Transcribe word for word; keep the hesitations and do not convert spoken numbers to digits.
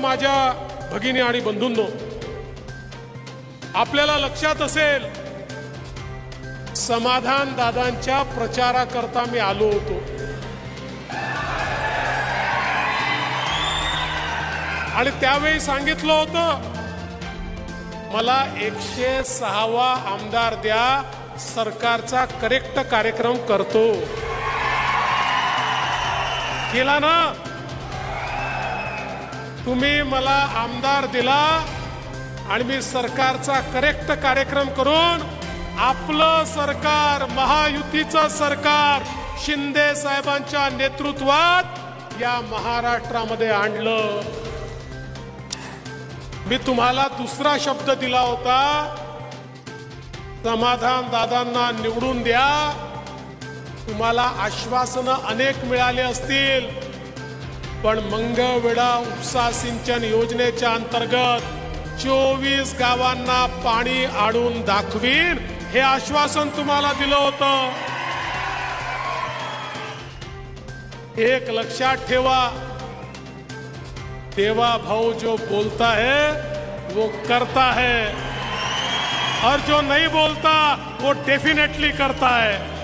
माझ्या भगिनी आणि बंधूंनो, आपल्याला लक्षात असेल समाधान दादांच्या प्रचाराकरता मी आलो होतो आणि त्यावेळी सांगितलं होतं मला एकशे सहावा आमदार द्या, सरकारचा करेक्ट कार्यक्रम करतो. केला ना तुम्ही? मला आमदार दिला आणि मी सरकारचा करेक्ट कार्यक्रम करून आपलं सरकार, महायुतीचं सरकार शिंदे साहेबांच्या नेतृत्वात या महाराष्ट्रामध्ये आणलं. मी तुम्हाला दुसरा शब्द दिला होता, समाधान दादांना निवडून द्या. तुम्हाला आश्वासनं अनेक मिळाले असतील, पण मंगळवेढा उपसा सिंचन योजनेच्या अंतर्गत चोवीस गावांना पाणी आणून दाखवीन हे आश्वासन तुम्हाला दिलं होतं. एक लक्षात ठेवा, देवा भाऊ जो बोलता है वो करता है और जो नहीं बोलता वो डेफिनेटली करता है.